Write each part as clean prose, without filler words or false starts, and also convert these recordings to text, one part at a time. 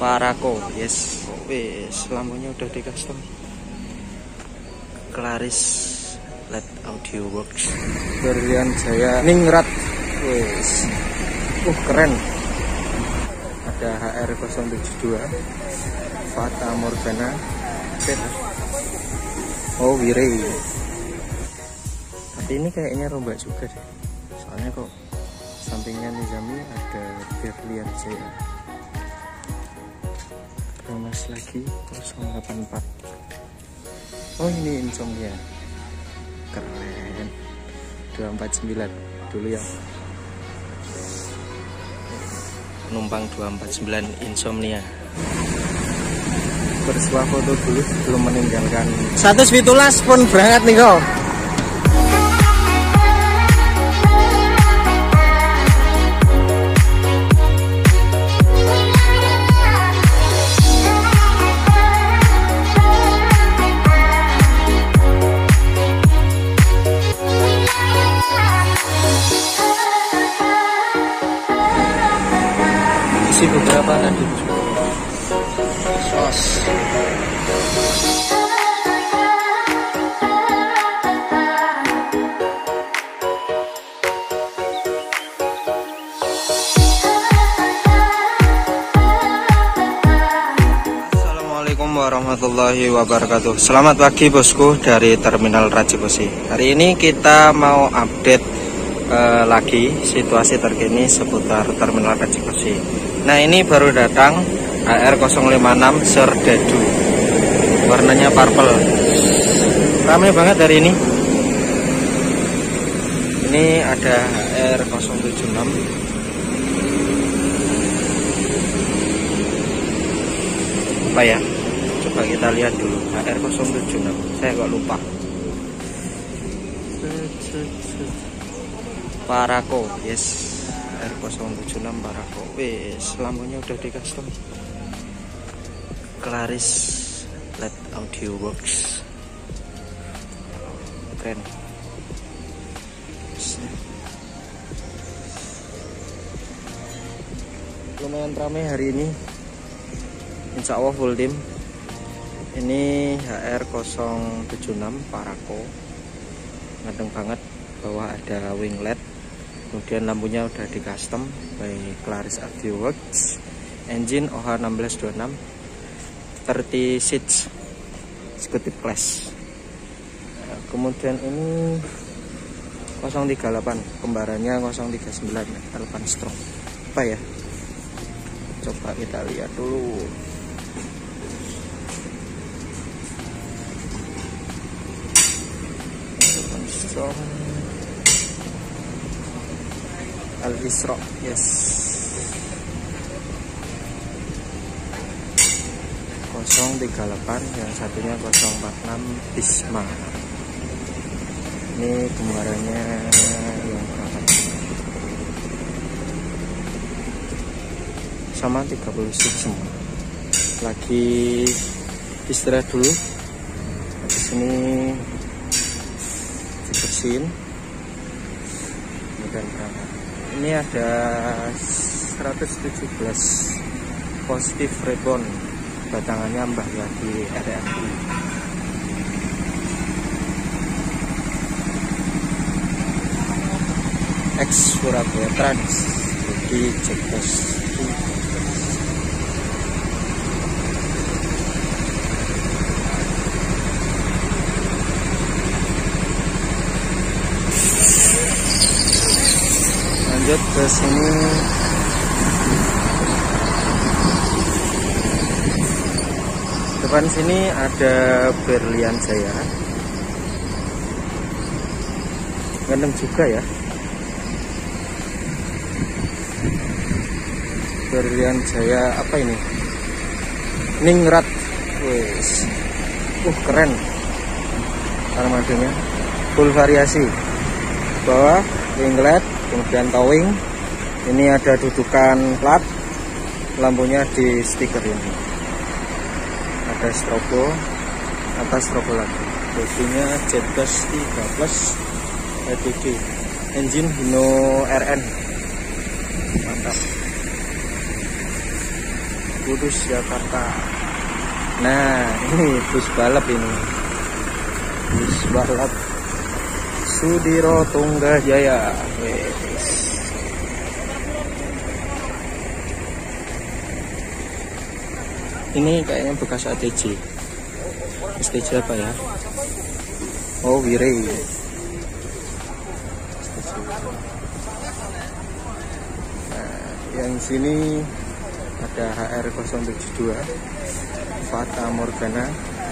Paraco, yes. Wis, lampunya udah di custom. Claris LED Audio Works. Berlian Jaya Ningrat. Wis. Keren. Ada HR072. Fata Morgana. Oh, Wirey. Tapi ini kayaknya rombak juga deh. Soalnya kok sampingnya Nizami ada Berlian Jaya. Mas lagi 084. Oh, ini Insomnia. Keren. 249 dulu ya. Penumpang 249 Insomnia. Bersuah foto dulu sebelum meninggalkan. 117 pun berangkat nih kok. Isi beberapa tadi sos. Assalamualaikum warahmatullahi wabarakatuh. Selamat pagi bosku dari Terminal Raja Besi. Hari ini kita mau update lagi situasi terkini seputar Terminal Raja Besi. Nah, ini baru datang HR056 Serdadu, warnanya purple. Ramai banget hari ini. Ini ada HR076. Apa ya? Coba kita lihat dulu HR076. Saya kok lupa. Paraco, yes. R076 Paraco. Wis, lampunya udah di custom. Claris LED Audio Works. Keren. Lumayan ramai hari ini. Insya Allah full tim. Ini HR076 Paraco. Ngedeng banget. Bawah ada wing LED. Kemudian lampunya udah di custom by Claris Audio Works. Engine OH1626 30 seats executive class. Kemudian ini 038, kembarannya 039 Alpan Strong. Apa ya? Coba kita lihat dulu. Alpan Strong Al-Isra, yes. 038, yang satunya 046 Bisma. Ini kembarannya yang berapa? Sama 30 seat semua. Lagi istirahat dulu. Habis ini dibersihin. Kemudian berangkat. Ini ada 117 positif rebound, batangannya Mbah Yadi RMI. X Surabaya Trans di Jepos. Lanjut ke sini. Depan sini ada Berlian Jaya. Ganteng juga ya. Berlian Jaya apa ini? Ningrat. Wis. Keren. Armadanya full variasi. Bawah wing LED, kemudian towing. Ini ada dudukan plat. Lampunya di stiker ini. Ada strobo, atas strobo lagi. Bodinya Jetgas 3 LED. Engine Hino RN. Mantap. Kudus Jakarta. Nah, ini bus balap ini. Bus balap Sudiro Tunggajaya. Ini kayaknya bekas ATJ. ATJ apa ya? Oh, Wirey. Nah, yang sini ada HR072 Fata Morgana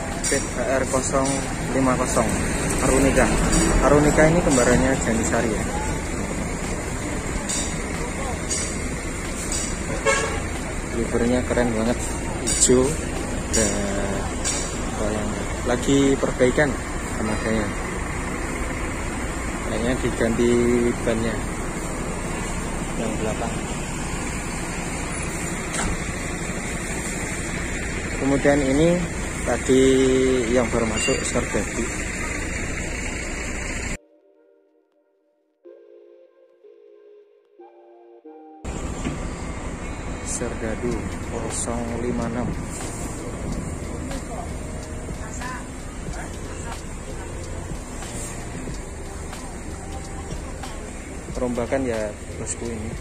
HR050 Arunika ini kembarannya Janisari ya. Fibernya keren banget, hijau dan yang lagi perbaikan armadanya. Kayaknya diganti bannya yang belakang. Kemudian ini tadi yang baru masuk Sergadu. Sergadu 056. Perombakan ya bosku ini.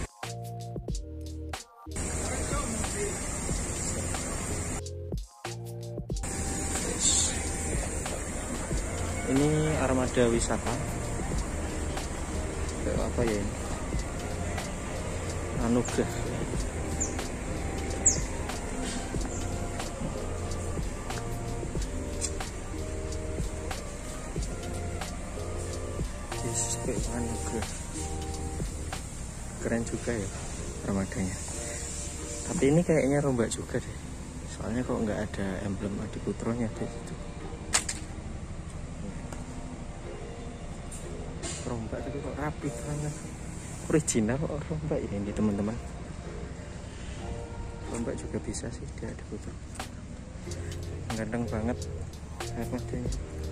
Ini armada wisata. Kayak apa ya ini? Anugerah. Yesus kayak anugerah. Keren juga ya armadanya. Tapi ini kayaknya rombak juga deh. Soalnya kok nggak ada emblem Adiputronya deh itu. Rombak tapi kok rapi banget. Original kok rombak ini teman-teman. Rombak juga bisa sih dia Adiputro. Ganteng banget armadanya.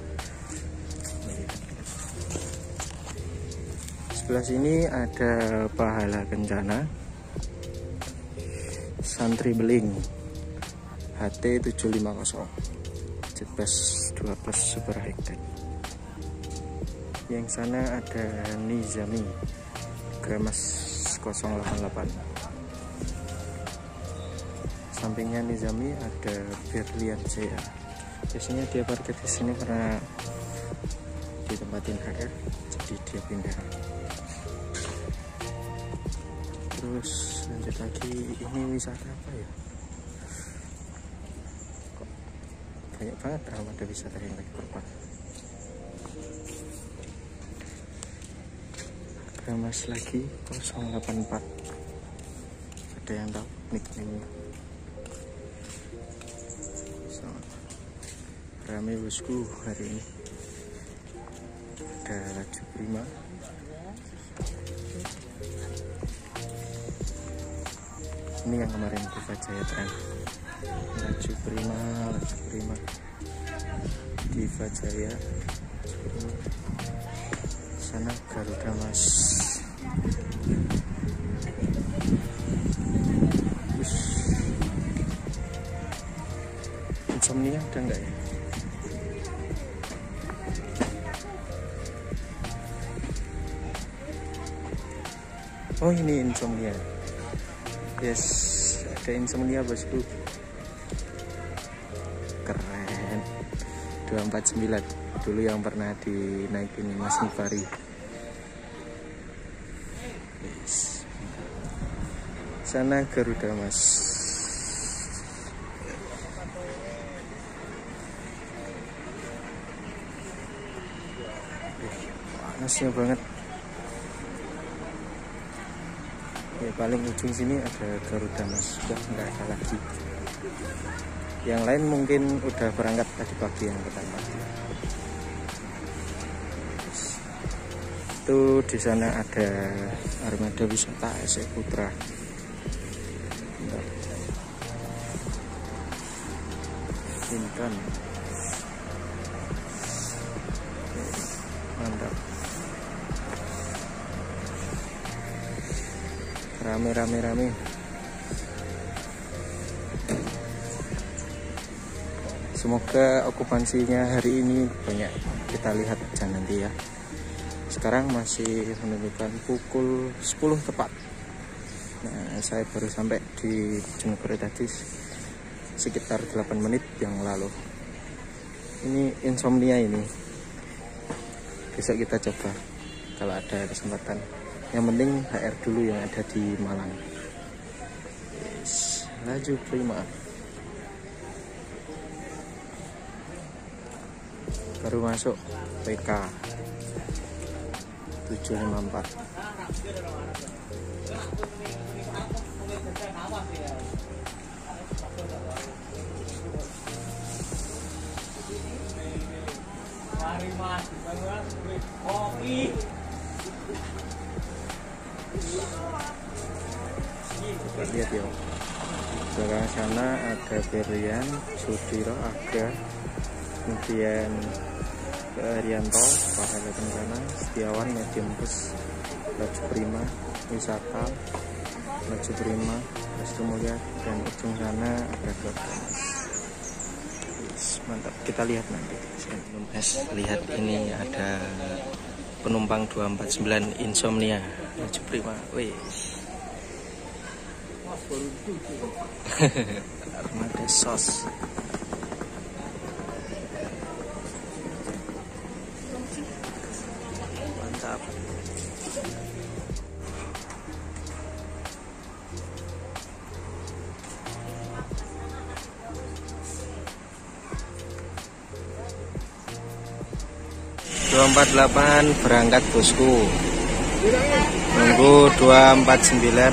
Sebelah sini ada Pahala Kencana Santri Beling HT750 Jetbus 12 Super High Tech. Yang sana ada Nizami Gramas 088. Sampingnya Nizami ada Berlian Jaya. Biasanya dia parkir di sini karena ditempatin HR, jadi dia pindah. Terus lanjut lagi, ini wisata apa ya? Kok banyak banget armada wisata yang lagi berpark. Gramas lagi 084. Ada yang tahu nickname-nya? So, rame bosku hari ini. Ada Laju Prima. Ini yang kemarin Diva Jaya tren. Laju Prima Diva Jaya. Sana Garuda Mas. Insomnia ada enggak ya? Oh, ini Insomnia. Yes, ada Insomnia bosku. Keren. 249 dulu yang pernah dinaikin Mas Nifari. Yes. Sana Garuda Mas. Panasnya banget. Ya, paling ujung sini ada Garuda Mas, sudah nggak ada lagi. Yang lain mungkin udah berangkat tadi pagi yang pertama. Itu di sana ada armada wisata SE Putra. Intan. Mantap. Rame. Semoga okupansinya hari ini banyak kita lihat aja nanti ya. Sekarang masih menunjukkan pukul 10 tepat. Nah, saya baru sampai di Bojonegoro tadi sekitar 8 menit yang lalu. Ini insomnia ini. Besok kita coba kalau ada kesempatan. Yang penting HR dulu yang ada di Malang. Yes, laju prima. Baru masuk PK 754. Coba lihat ya, sebelah sana ada Berlian, Sudiro, Aga, kemudian Arianto, Pak Hele Tenggana, Setiawan, Medium Bus, Laju Prima, Wisata, Laju Prima, Restu Mulia, dan ujung sana ada Dordones. Mantap, kita lihat nanti. Lihat ini ada penumpang 249 insomnia Laju Prima. Wih. Armada sos. Mantap. ...248 berangkat bosku. Nunggu 249.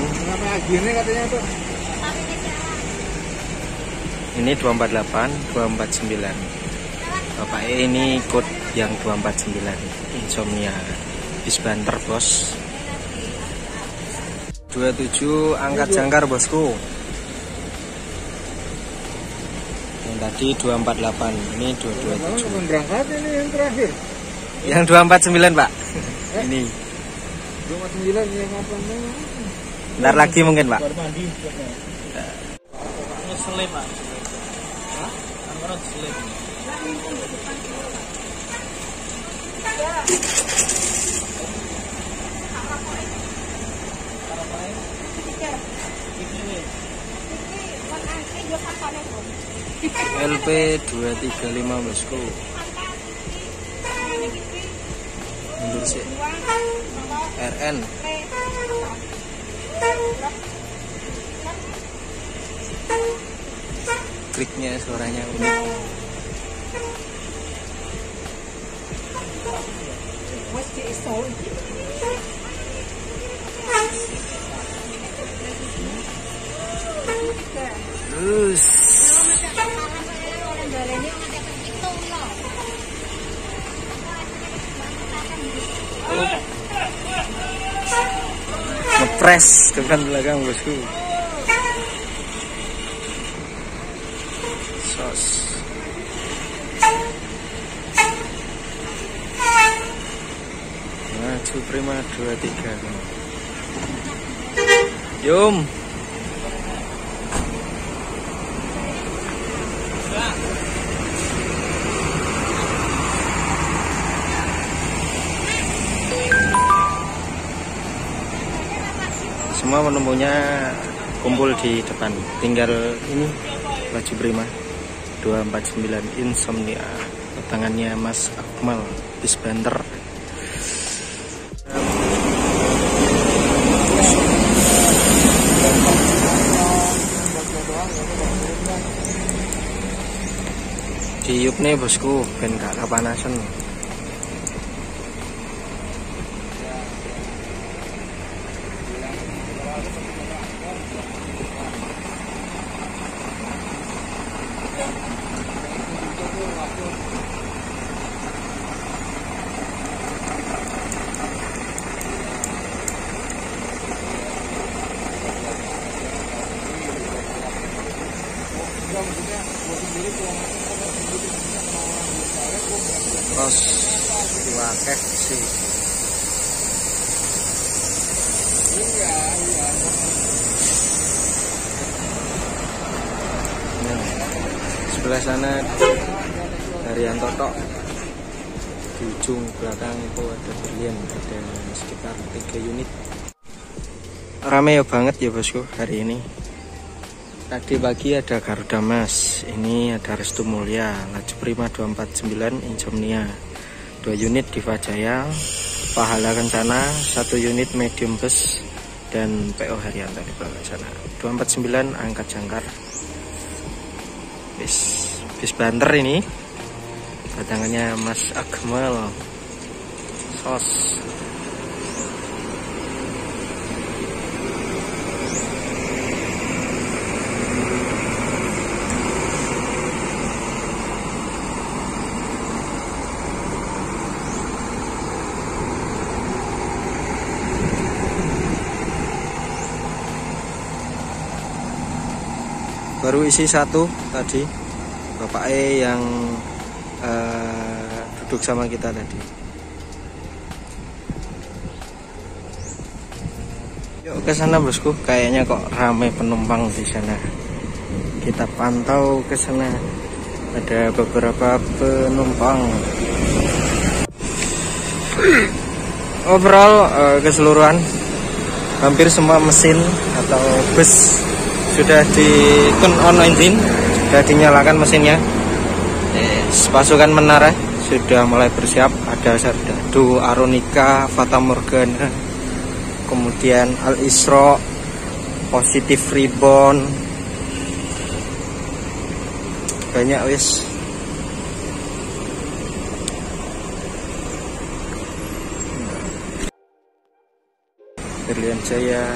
Ini 248, 249. Bapak ini ikut yang 249 insomnia bis banter bos. 27 angkat jangkar bosku. Yang tadi 248, ini 227. Berangkat ini yang terakhir. Yang 249 pak. Ini 249 yang apa namanya? Bentar lagi mungkin pak. Ngeselip pak. Hah? Angkara selip. LP 235 bosku. Mundur sih. RN. Kliknya suaranya unik. Terus ngepres depan belakang bosku. Sos. Laju Prima 23. Yum. Semua penumpangnya kumpul di depan. Tinggal ini Laju Prima 249 insomnia. Tangannya Mas Akmal bis banter. Diup nih bosku, ben gak kepanasan. Terus wakeh sih. sebelah sana Haryanto tok. Di ujung belakang itu ada Berlian, ada sekitar 3 unit. Rame ya banget ya bosku hari ini. Tadi pagi ada Garuda Mas, ini ada Restu Mulia, Laju Prima 249, Insomnia 2 unit Diva Jaya, Pahala Kencana 1 unit Medium Bus, dan PO Haryanto di belakang sana 249 Angkat Jangkar. Bis banter ini datangannya Mas Akmal Sos. Baru isi 1 tadi Bapak E yang duduk sama kita tadi. Yuk ke sana bosku, kayaknya kok ramai penumpang di sana. Kita pantau ke sana. Ada beberapa penumpang. Overall keseluruhan hampir semua mesin atau bus sudah di turn on engine, sudah dinyalakan mesinnya. Pasukan menara sudah mulai bersiap. Ada Serdadu, Arunika, Fata Morgana, kemudian Al Isra, Positive Ribbon, banyak wis. Berlian Jaya.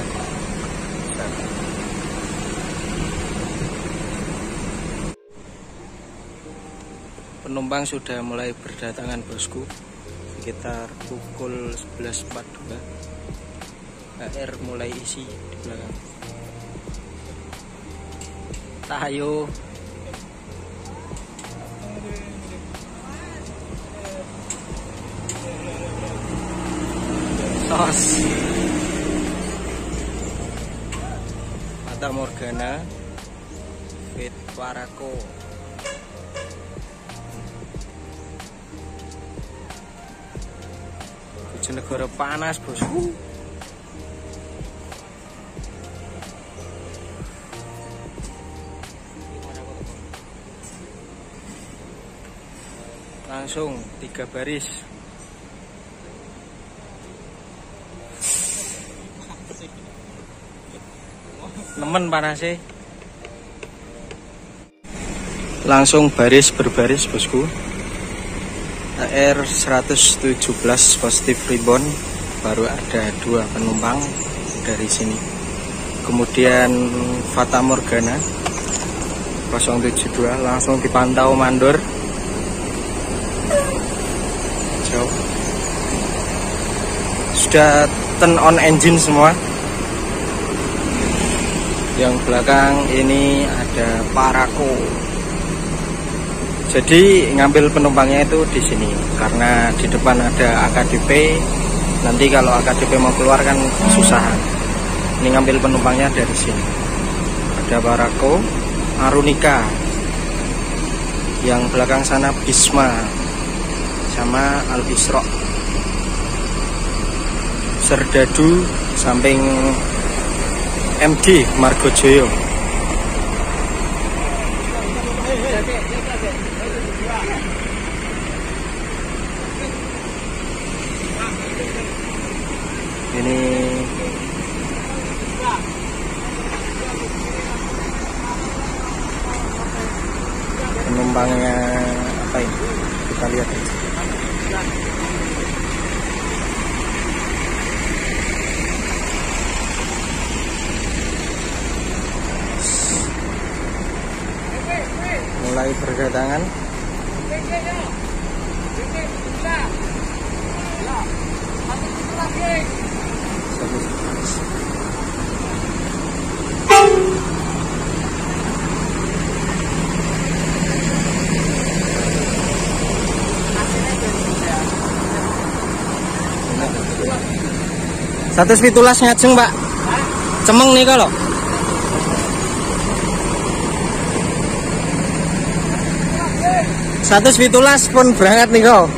Penumpang sudah mulai berdatangan bosku, sekitar pukul 11.42. HR mulai isi di belakang. Tayo. Sos. Fata Morgana, Fit Parako. Negara panas bosku. Langsung 3 baris. Nemen panasnya. Langsung baris berbaris bosku. HR 117 Positive Ribbon, baru ada 2 penumpang dari sini. Kemudian Fata Morgana 072 langsung dipantau mandor. Jauh. Sudah turn on engine semua. Yang belakang ini ada Parako. Jadi ngambil penumpangnya itu di sini karena di depan ada AKDP. Nanti kalau AKDP mau keluar kan susah. Ini ngambil penumpangnya dari sini. Ada Parako, Arunika. Yang belakang sana Bisma sama Al Isra. Serdadu samping MD Margojoyo. Ini penumpangnya apa ini? Kita lihat aja. Mulai berdatangan. Satu pitulas ngajeng Pak. Cemeng nih kalau. 117 pun berangkat nih kau.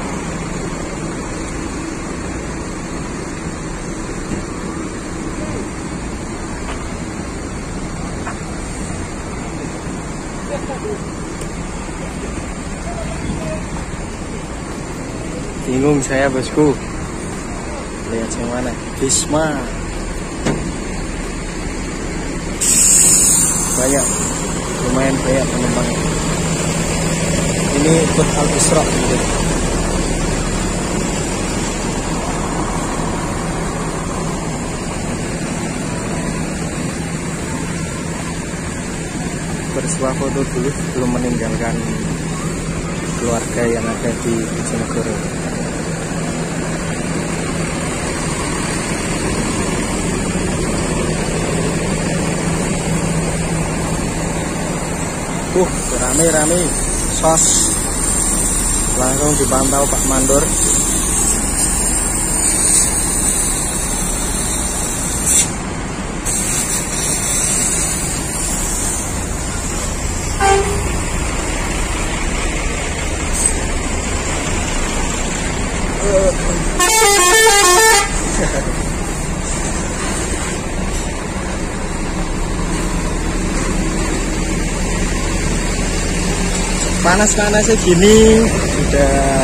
Bingung saya bosku. Lihat yang mana? Bisma. Banyak, lumayan banyak penumpang. Ini ikut Al-Isra gitu. Bersuah foto dulu belum meninggalkan keluarga yang ada di Bojonegoro. Rame-rame sos langsung dipantau Pak Mandor. Panas-panasnya gini sudah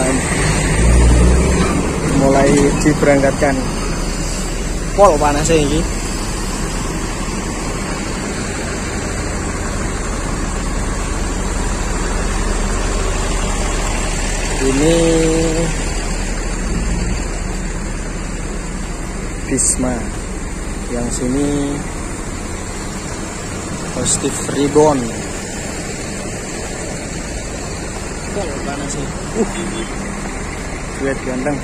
mulai diberangkatkan. Pol panasnya ini. Ini Bisma, yang sini Positif Rebound. Panas sih. Lihat ganteng.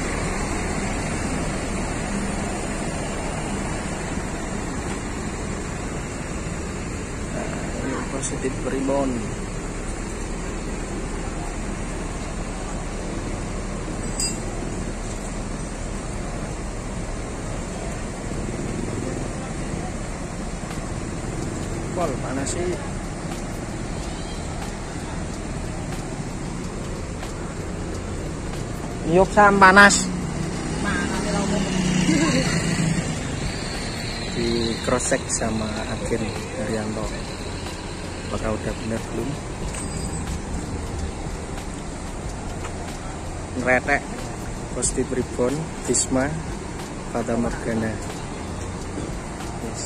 Nah, ini Positif Rebound. Pol panas sih. Yuk sam panas. Di cross check sama Agen Haryanto. Apakah udah benar belum? Ngeretek Positif Rebound, Bisma, Fata Morgana. Yes.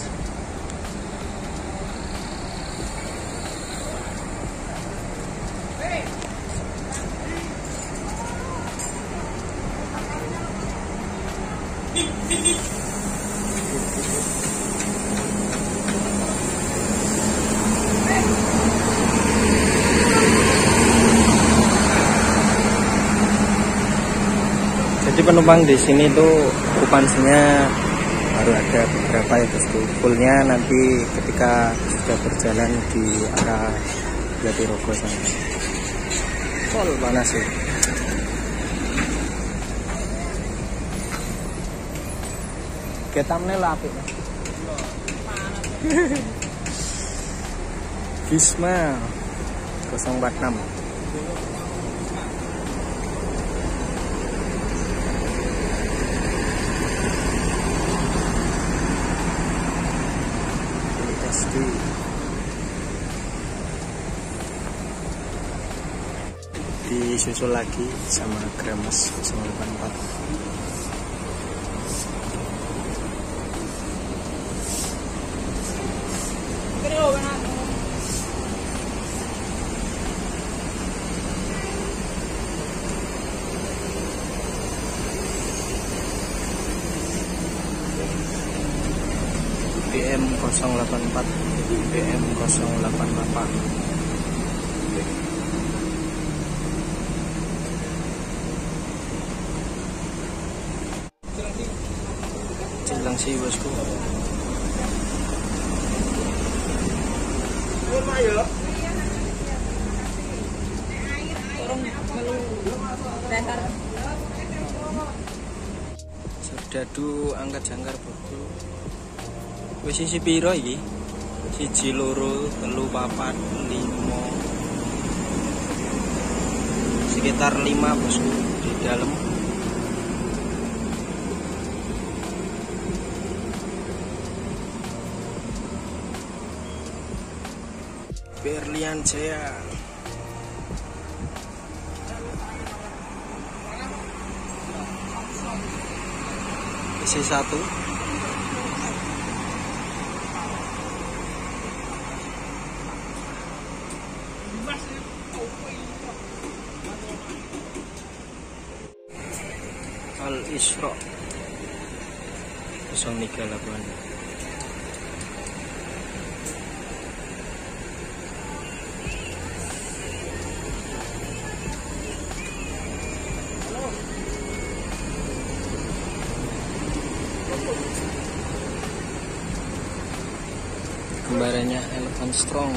Jadi penumpang di sini tuh okupansinya baru ada beberapa ya bosku. Fullnya nanti ketika sudah berjalan di arah Jatirogo sana. Full panas sih. Ketamnya lah apik. Bisma 046. Disusul lagi sama Gramas 084. BM 084, BM 088. Cilang sih bosku. Serdadu angkat jangkar bosku. Wis isi piro iki? 1, 2, 3, 4, 5. sekitar 5 bosku di dalam. Berlian Jaya. Isi 1. Al Isra 038. Kembarannya Elephant Strong.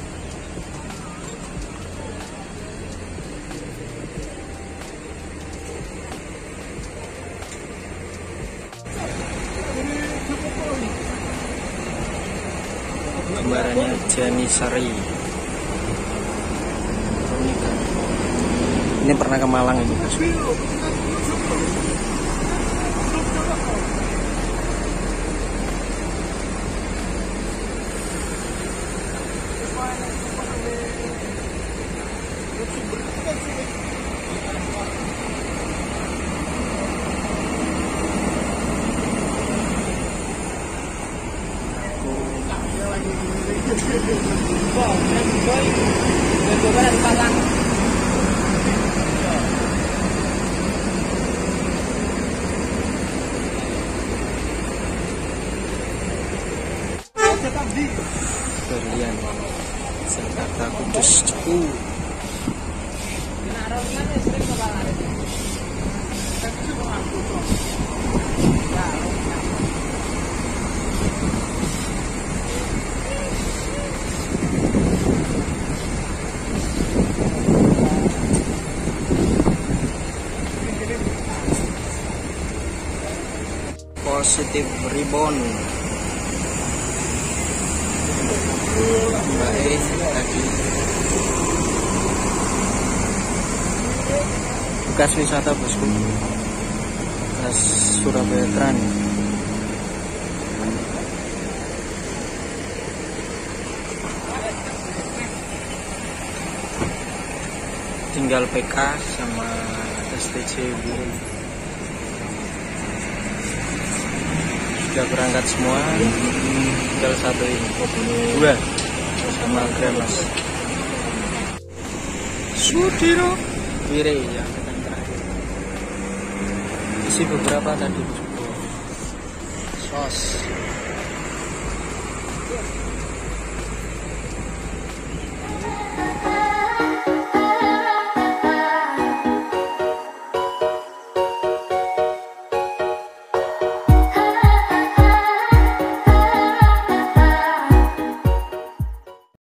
Kembarannya Janisari. Ini pernah ke Malang ini. Berlian Jakarta Kudus Cepu. Positif Ribbon. Baik lagi. Bekas wisata bosku. Bekas Surabaya Tran. Tinggal PK sama STC biru. Sudah berangkat semua, tinggal satu ini, 2 sama Gremas Sudiro Wire yang terakhir. Isi beberapa tadi sos.